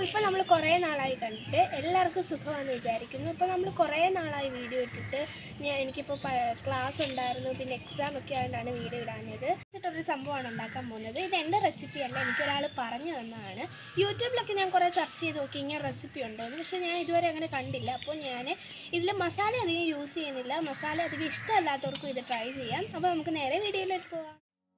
ഇപ്പോൾ നമ്മൾ കുറേ നാളായി കണ്ടിട്ട് എല്ലാവർക്കും സുഖമാണെന്ന് വിചാരിക്കുന്നു. ഇപ്പോൾ നമ്മൾ കുറേ നാളായി വീഡിയോ ഇട്ടിട്ട് എനിക്കിപ്പോൾ ക്ലാസ് ഉണ്ടായിരുന്നു, പിന്നെ എക്സാം ഒക്കെ ആയതുകൊണ്ടാണ് വീഡിയോ ഇടാഞ്ഞത്. ഒരു സംഭവമാണ് ഉണ്ടാക്കാൻ പോകുന്നത്. ഇത് എൻ്റെ റെസിപ്പിയല്ല, എനിക്കൊരാൾ പറഞ്ഞു തന്നതാണ്. യൂട്യൂബിലൊക്കെ ഞാൻ കുറേ സെർച്ച് ചെയ്ത് നോക്കി ഇങ്ങനെ റെസിപ്പി ഉണ്ടെന്ന്, പക്ഷേ ഞാൻ ഇതുവരെ അങ്ങനെ കണ്ടില്ല. അപ്പോൾ ഞാൻ ഇതിൽ മസാല അധികം യൂസ് ചെയ്യുന്നില്ല. മസാല അധികം ഇഷ്ടമല്ലാത്തവർക്കും ഇത് ട്രൈ ചെയ്യാം. അപ്പോൾ നമുക്ക് നേരെ വീഡിയോയിലേക്ക് പോകാം.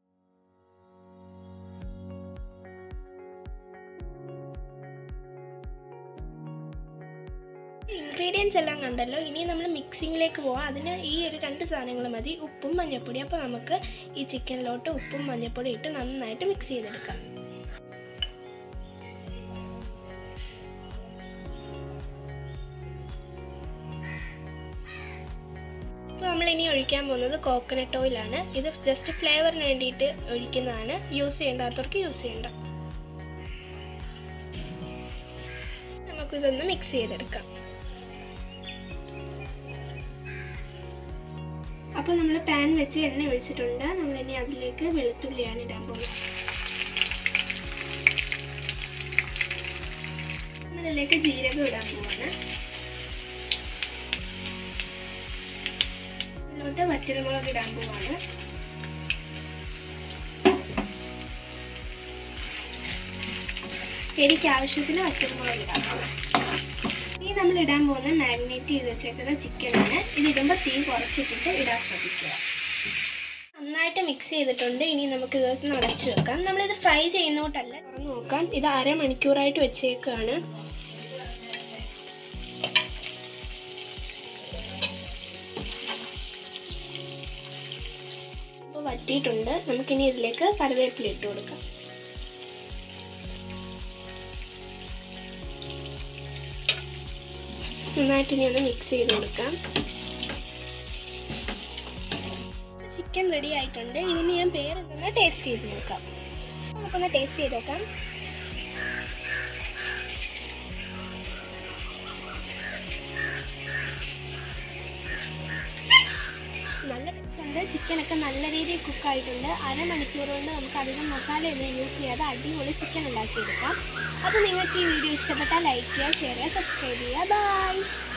ഇൻഗ്രീഡിയൻസ് എല്ലാം കണ്ടല്ലോ. ഇനി നമ്മൾ മിക്സിങ്ങിലേക്ക് പോകാം. അതിന് ഈ ഒരു 2 സാധനങ്ങൾ മതി, ഉപ്പും മഞ്ഞൾപ്പൊടി. അപ്പോൾ നമുക്ക് ഈ ചിക്കനിലോട്ട് ഉപ്പും മഞ്ഞൾപ്പൊടി ഇട്ട് നന്നായിട്ട് മിക്സ് ചെയ്തെടുക്കാം. അപ്പോൾ നമ്മളിനി ഒഴിക്കാൻ പോകുന്നത് കോക്കനട്ട് ഓയിലാണ്. ഇത് ജസ്റ്റ് ഫ്ലേവറിന് വേണ്ടിയിട്ട് ഒഴിക്കുന്നതാണ്. യൂസ് ചെയ്യേണ്ടാത്തവർക്ക് യൂസ് ചെയ്യേണ്ട. നമുക്കിതൊന്ന് മിക്സ് ചെയ്തെടുക്കാം. അപ്പോൾ നമ്മൾ പാൻ വെച്ച് എണ്ണ ഒഴിച്ചിട്ടുണ്ട്. നമ്മളിനി അതിലേക്ക് വെളുത്തുള്ളിയാണ് ഇടാൻ പോകുന്നത്. നമ്മളിതിലേക്ക് ജീരകം ഇടാൻ പോവാണ്. ഇതിലോട്ട് വറ്റൽമുളക് ഇടാൻ പോവാണ്. എനിക്ക് ആവശ്യത്തിന് വറ്റൽമുളക് ഇടാൻ പോവാം. ഇനി നമ്മൾ ഇടാൻ പോകുന്ന മാരിനേറ്റ് ചെയ്ത് വെച്ചേക്കുന്ന ചിക്കനാണ്. ഇതിടുമ്പോൾ തീ കുറച്ചിട്ടിട്ട് ഇടാൻ ശ്രദ്ധിക്കുക. നന്നായിട്ട് മിക്സ് ചെയ്തിട്ടുണ്ട്. ഇനി നമുക്ക് ഇതൊന്ന് അടച്ചു വെക്കാം. നമ്മളിത് ഫ്രൈ ചെയ്യുന്നോട്ടല്ല, തുറന്ന് നോക്കാം. ഇത് അരമണിക്കൂറായിട്ട് വെച്ചേക്കാണ്. അപ്പോൾ വറ്റിയിട്ടുണ്ട്. നമുക്കിനി ഇതിലേക്ക് കറിവേപ്പില ഇട്ട് കൊടുക്കാം. നന്നായിട്ട് ഇനി ഒന്ന് മിക്സ് ചെയ്ത് കൊടുക്കാം. ചിക്കൻ റെഡി ആയിട്ടുണ്ട്. ഇതിന് ഞാൻ പേരെന്തെന്ന് ടേസ്റ്റ് ചെയ്ത് നോക്കാം. നമുക്കൊന്ന് ടേസ്റ്റ് ചെയ്ത് നോക്കാം. നല്ല ടേസ്റ്റ് ഉണ്ട്. ചിക്കനൊക്കെ നല്ല രീതിയിൽ കുക്കായിട്ടുണ്ട്. അരമണിക്കൂർ കൊണ്ട് നമുക്ക് അധികം മസാലയൊന്നും യൂസ് ചെയ്യാതെ അടിപൊളി ചിക്കൻ ഉണ്ടാക്കിയെടുക്കാം. അപ്പോൾ നിങ്ങൾക്ക് ഈ വീഡിയോ ഇഷ്ടപ്പെട്ടാൽ ലൈക്ക് ചെയ്യുക, ഷെയർ ചെയ്യുക, സബ്സ്ക്രൈബ് ചെയ്യുക. ബൈ.